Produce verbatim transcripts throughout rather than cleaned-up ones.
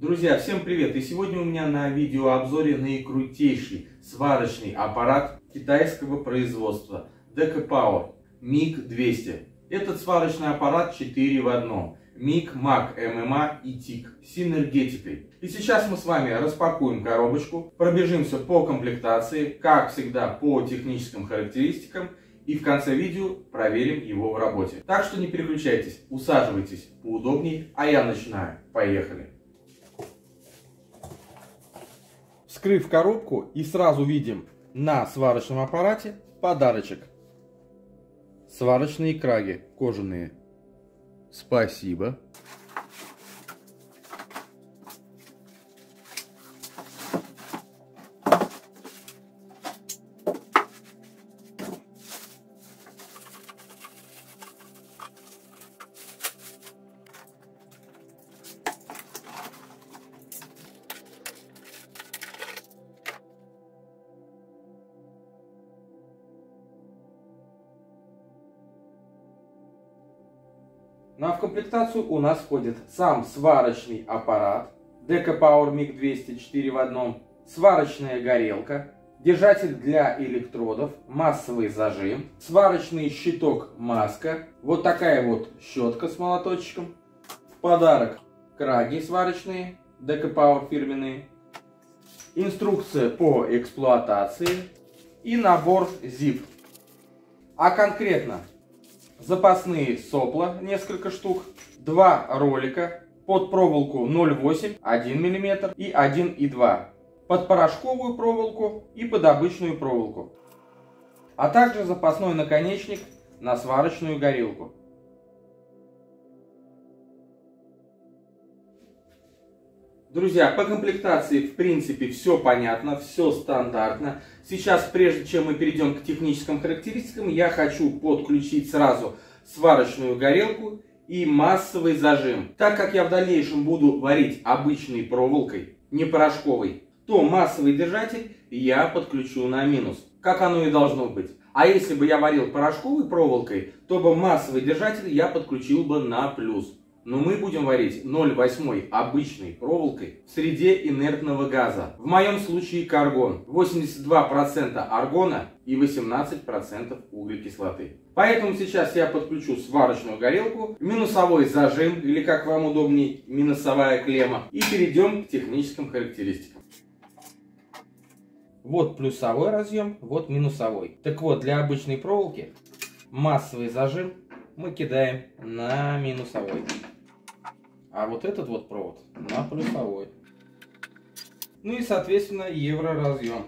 Друзья, всем привет! И сегодня у меня на видеообзоре наикрутейший сварочный аппарат китайского производства Deca-Power миг двести. Этот сварочный аппарат четыре в одном. миг, маг, эм эм а и тик с синергетикой. И сейчас мы с вами распакуем коробочку, пробежимся по комплектации, как всегда по техническим характеристикам, и в конце видео проверим его в работе. Так что не переключайтесь, усаживайтесь поудобнее, а я начинаю. Поехали! Вскрыв коробку, и сразу видим на сварочном аппарате подарочек. Сварочные краги кожаные. Спасибо. Ну а в комплектацию у нас входит сам сварочный аппарат Deca-Power миг двести четыре в одном, сварочная горелка, держатель для электродов, массовый зажим, сварочный щиток маска, вот такая вот щетка с молоточком, в подарок краги сварочные Deca-Power фирменные, инструкция по эксплуатации и набор зип. А конкретно запасные сопла, несколько штук, два ролика под проволоку ноль восемь, один миллиметр и один и два, под порошковую проволоку и под обычную проволоку, а также запасной наконечник на сварочную горелку. Друзья, по комплектации в принципе все понятно, все стандартно. Сейчас, прежде чем мы перейдем к техническим характеристикам, я хочу подключить сразу сварочную горелку и массовый зажим. Так как я в дальнейшем буду варить обычной проволокой, не порошковой, то массовый держатель я подключу на минус, как оно и должно быть. А если бы я варил порошковой проволокой, то бы массовый держатель я подключил бы на плюс. Но мы будем варить ноль восемь обычной проволокой в среде инертного газа. В моем случае каргон. восемьдесят два процента аргона и восемнадцать процентов углекислоты. Поэтому сейчас я подключу сварочную горелку, минусовой зажим, или как вам удобнее, минусовая клемма. И перейдем к техническим характеристикам. Вот плюсовой разъем, вот минусовой. Так вот, для обычной проволоки массовый зажим мы кидаем на минусовой. А вот этот вот провод на плюсовой. Ну и соответственно евроразъем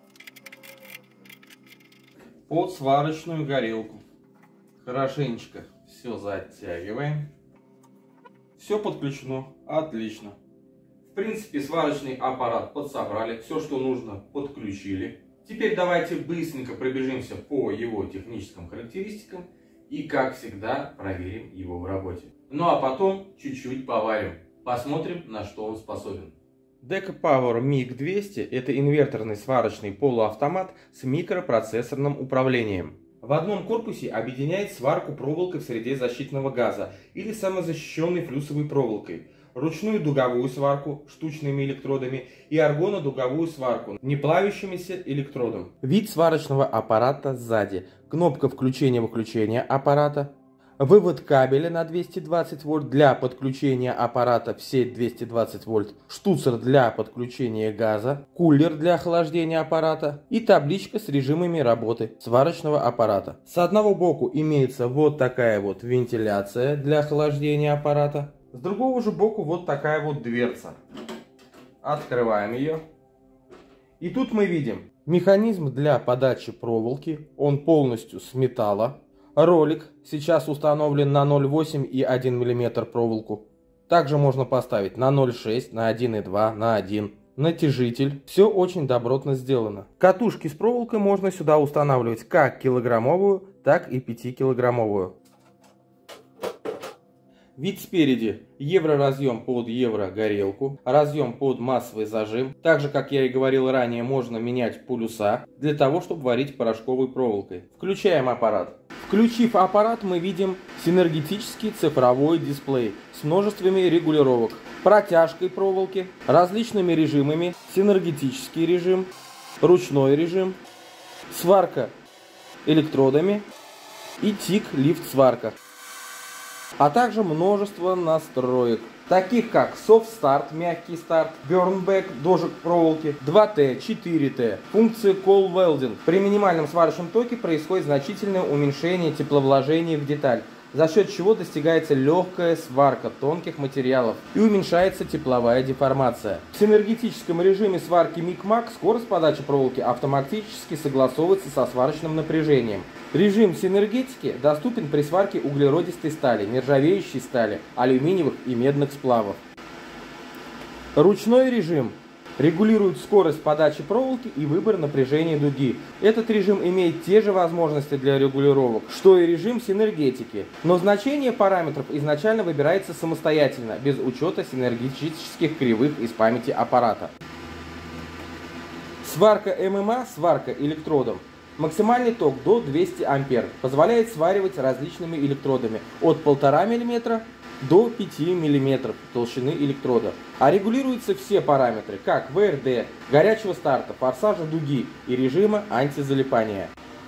под сварочную горелку. Хорошенечко все затягиваем. Все подключено. Отлично. В принципе, сварочный аппарат подсобрали. Все, что нужно, подключили. Теперь давайте быстренько пробежимся по его техническим характеристикам. И, как всегда, проверим его в работе. Ну а потом чуть-чуть поварим. Посмотрим, на что он способен. Deca-Power миг двести – это инверторный сварочный полуавтомат с микропроцессорным управлением. В одном корпусе объединяет сварку проволокой в среде защитного газа или самозащищенной флюсовой проволокой, ручную дуговую сварку штучными электродами и аргонодуговую сварку неплавящимися электродом. Вид сварочного аппарата сзади. Кнопка включения-выключения аппарата. Вывод кабеля на двести двадцать вольт для подключения аппарата в сеть двести двадцать вольт. Штуцер для подключения газа. Кулер для охлаждения аппарата. И табличка с режимами работы сварочного аппарата. С одного боку имеется вот такая вот вентиляция для охлаждения аппарата. С другого же боку вот такая вот дверца. Открываем ее. И тут мы видим механизм для подачи проволоки. Он полностью с металла. Ролик сейчас установлен на ноль восемь и один миллиметр проволоку. Также можно поставить на ноль шесть, на один и два, на один. Натяжитель. Все очень добротно сделано. Катушки с проволокой можно сюда устанавливать как килограммовую, так и пятикилограммовую. Вид спереди. Евроразъем под еврогорелку, разъем под массовый зажим. Также, как я и говорил ранее, можно менять полюса для того, чтобы варить порошковой проволокой. Включаем аппарат. Включив аппарат, мы видим синергетический цифровой дисплей с множествами регулировок. протяжкой проволоки, различными режимами, синергетический режим, ручной режим, сварка электродами и тик-лифт-сварка, а также множество настроек, таких как Soft Start, мягкий старт, Burn Back, дожиг проволоки, два тэ, четыре тэ, функция Cold Welding. При минимальном сварочном токе происходит значительное уменьшение тепловложения в деталь, за счет чего достигается легкая сварка тонких материалов и уменьшается тепловая деформация. В синергетическом режиме сварки мик-мак скорость подачи проволоки автоматически согласовывается со сварочным напряжением. Режим синергетики доступен при сварке углеродистой стали, нержавеющей стали, алюминиевых и медных сплавов. Ручной режим регулирует скорость подачи проволоки и выбор напряжения дуги. Этот режим имеет те же возможности для регулировок, что и режим синергетики, но значение параметров изначально выбирается самостоятельно, без учета синергетических кривых из памяти аппарата. Сварка эм эм а, сварка электродом. Максимальный ток до двухсот ампер позволяет сваривать различными электродами от полтора миллиметра до пяти миллиметров толщины электрода. А регулируются все параметры, как вэ эр дэ, горячего старта, форсажа дуги и режима антизалипания.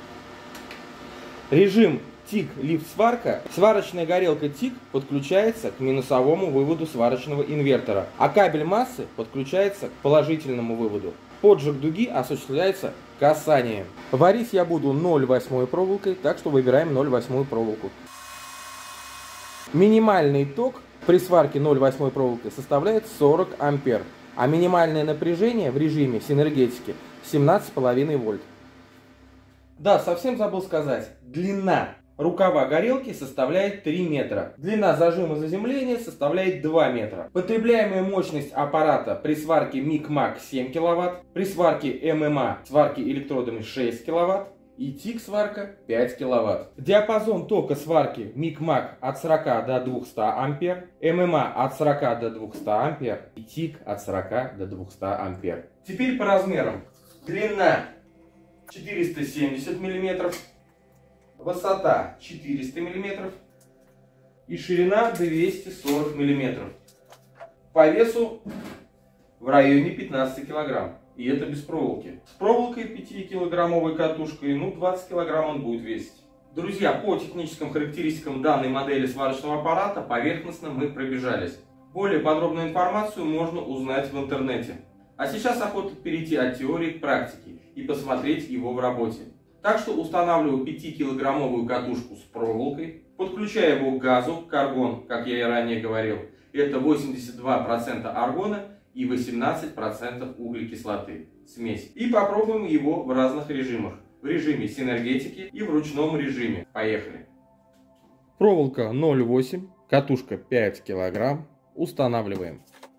Режим тик-лифт-сварка. Сварочная горелка тик подключается к минусовому выводу сварочного инвертора, а кабель массы подключается к положительному выводу. Поджиг дуги осуществляется касанием. Варить я буду ноль восемь проволокой, так что выбираем ноль восемь проволоку. Минимальный ток при сварке ноль восемь проволокой составляет сорок ампер, а минимальное напряжение в режиме синергетики семнадцать и пять вольт. Да, совсем забыл сказать, длина рукава горелки составляет три метра, длина зажима заземления составляет два метра. Потребляемая мощность аппарата при сварке мик-мак семь киловатт, при сварке эм эм а сварки электродами шесть киловатт и тик-сварка пять киловатт. Диапазон тока сварки мик-мак от сорока до двухсот ампер, эм эм а от сорока до двухсот ампер и тик от сорока до двухсот ампер. Теперь по размерам. Длина четыреста семьдесят миллиметров, высота четыреста миллиметров и ширина двести сорок миллиметров. По весу в районе пятнадцати килограмм. И это без проволоки. С проволокой пятикилограммовой катушкой, ну двадцать килограмм он будет весить. Друзья, по техническим характеристикам данной модели сварочного аппарата поверхностно мы пробежались. Более подробную информацию можно узнать в интернете. А сейчас охота перейти от теории к практике и посмотреть его в работе. Так что устанавливаю пятикилограммовую катушку с проволокой, подключаю его к газу, к аргон, как я и ранее говорил. Это восемьдесят два процента аргона и восемнадцать процентов углекислоты. Смесь. И попробуем его в разных режимах. В режиме синергетики и в ручном режиме. Поехали. Проволока ноль восемь, катушка пять килограмм. Устанавливаем.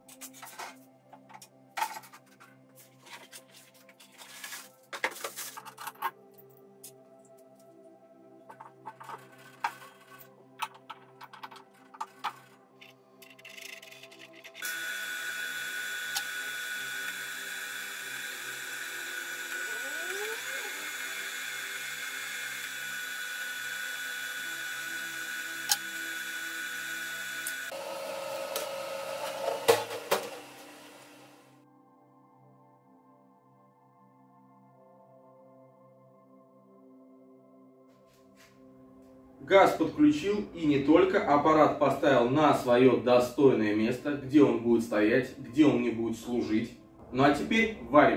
Газ подключил, и не только, аппарат поставил на свое достойное место, где он будет стоять, где он не будет служить. Ну а теперь варим.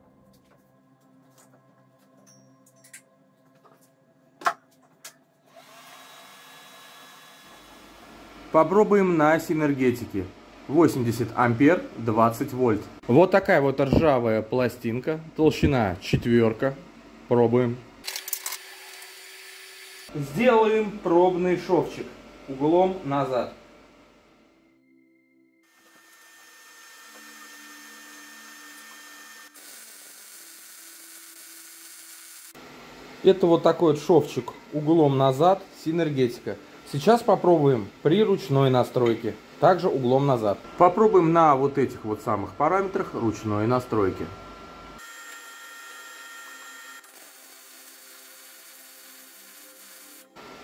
Попробуем на синергетике. восемьдесят ампер, двадцать вольт. Вот такая вот ржавая пластинка, толщина четверка. Пробуем. Сделаем пробный шовчик углом назад. Это вот такой вот шовчик углом назад, синергетика. Сейчас попробуем при ручной настройке, также углом назад. Попробуем на вот этих вот самых параметрах ручной настройки.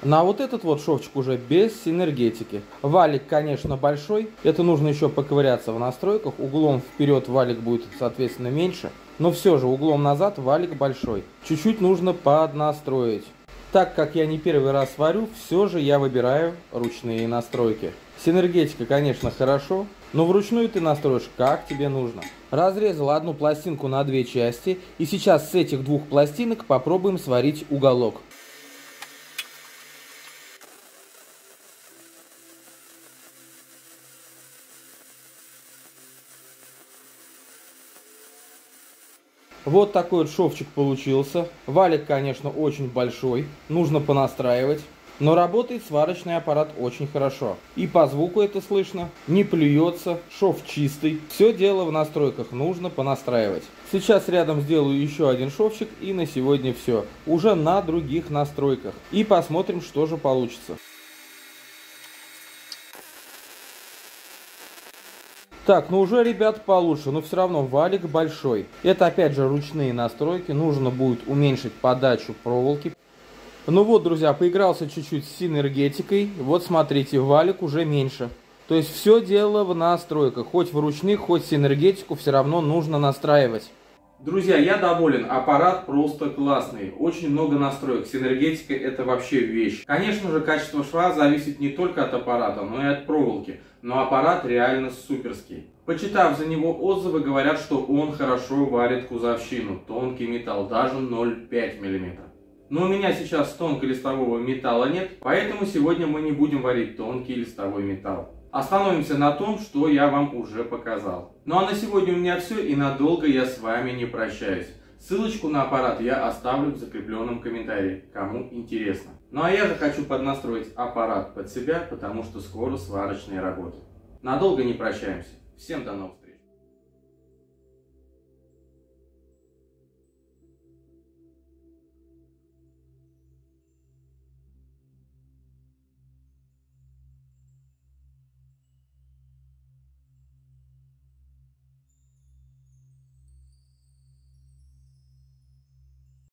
На вот этот вот шовчик уже без синергетики. Валик, конечно, большой. Это нужно еще поковыряться в настройках. Углом вперед валик будет, соответственно, меньше. Но все же углом назад валик большой. Чуть-чуть нужно поднастроить. Так как я не первый раз варю, все же я выбираю ручные настройки. Синергетика, конечно, хорошо, но вручную ты настроишь как тебе нужно. Разрезал одну пластинку на две части, и сейчас с этих двух пластинок попробуем сварить уголок. Вот такой вот шовчик получился. Валик, конечно, очень большой, нужно понастраивать. Но работает сварочный аппарат очень хорошо. И по звуку это слышно, не плюется, шов чистый. Все дело в настройках, нужно понастраивать. Сейчас рядом сделаю еще один шовчик, и на сегодня все. Уже на других настройках. И посмотрим, что же получится. Так, ну уже, ребят, получше, но все равно валик большой. Это опять же ручные настройки, нужно будет уменьшить подачу проволоки. Ну вот, друзья, поигрался чуть-чуть с синергетикой. Вот смотрите, валик уже меньше. То есть все дело в настройках. Хоть в ручных, хоть синергетику все равно нужно настраивать. Друзья, я доволен. Аппарат просто классный. Очень много настроек. Синергетика — это вообще вещь. Конечно же, качество шва зависит не только от аппарата, но и от проволоки. Но аппарат реально суперский. Почитав за него отзывы, говорят, что он хорошо варит кузовщину. Тонкий металл, даже ноль целых пять десятых миллиметра. Но у меня сейчас тонколистового металла нет, поэтому сегодня мы не будем варить тонкий листовой металл. Остановимся на том, что я вам уже показал. Ну а на сегодня у меня все, и надолго я с вами не прощаюсь. Ссылочку на аппарат я оставлю в закрепленном комментарии, кому интересно. Ну а я же хочу поднастроить аппарат под себя, потому что скоро сварочные работы. Надолго не прощаемся. Всем до новых встреч.